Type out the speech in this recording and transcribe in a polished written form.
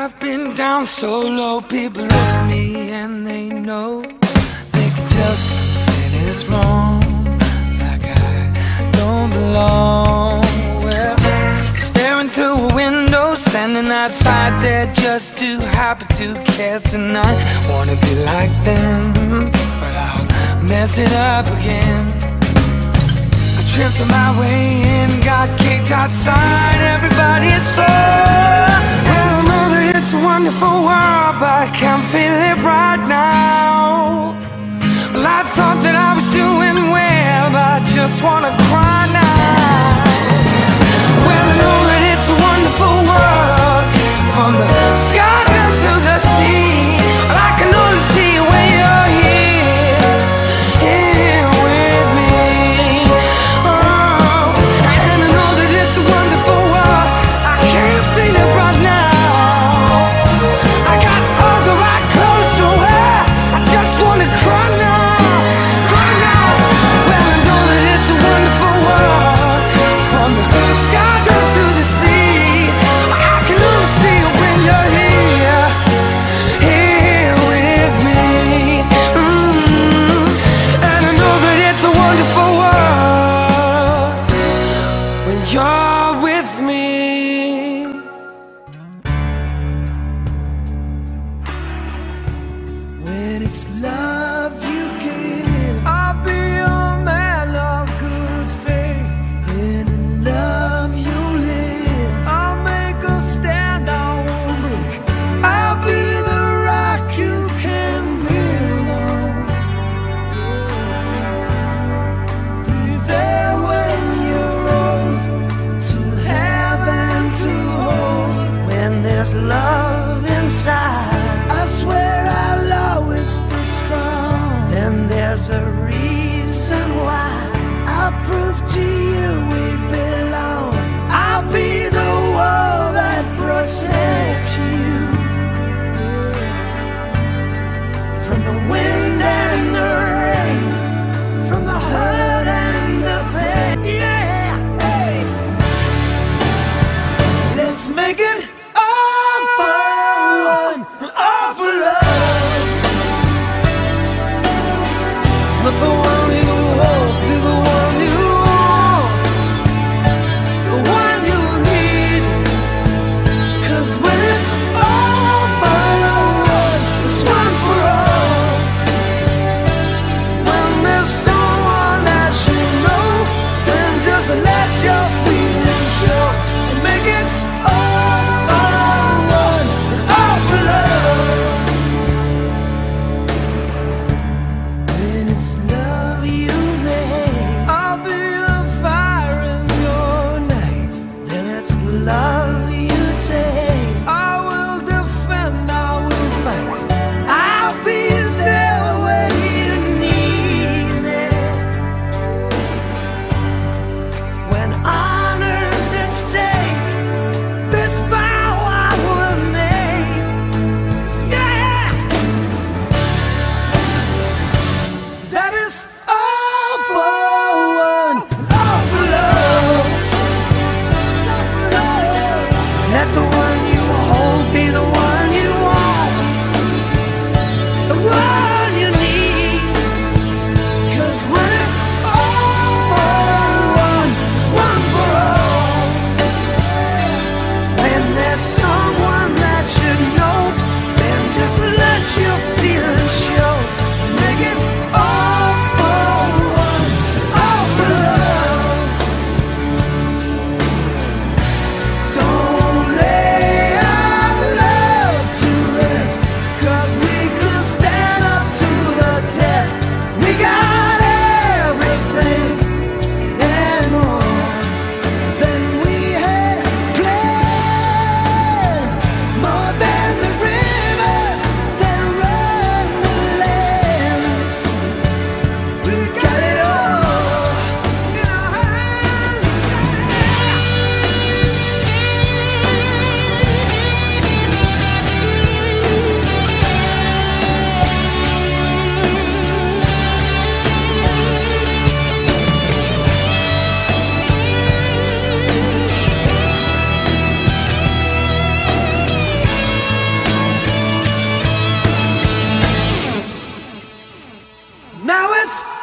I've been down so low, people look at me and they know. They can tell something is wrong, like I don't belong. Well, staring through a window, standing outside there just too happy to care tonight. Wanna be like them, but I'll mess it up again. I tripped on my way in, got kicked outside, everybody is so. Well, I know that it's a wonderful world, but I can't feel it right now. Well, I thought that I was doing well, but I just wanna cry now. Well, I know that it's a wonderful world, from the sky down to the sea. But I can only see you when you're here, here with me. Oh, and I know that it's a wonderful world, I can't feel it right now. I got all the right clothes to wear, I just wanna cry now, cry now. Well, I know that it's a wonderful world, from the sky down to the sea. I can only see you when you're here, here with me. And I know that it's a wonderful world when you're with me. When it's love you give, I'll be your man of good faith. Then in love you live, I'll make a stand, I won't break. I'll be the rock you can build on. Be there when you're old, to have and to hold. When there's love inside, I swear I'll always be strong. Then there's a reason why I'll prove to you we belong. I'll be the wall that protects you from the wind and the rain, from the hurt and the pain. Yeah, hey. Let's make it all for one, all for love. Let the one you hold be the one you want, the one you need. 'Cause when it's all for one, it's one for all. When there's someone that you know, then just let your feelings show. And make it all for one, all for love. When it's love us.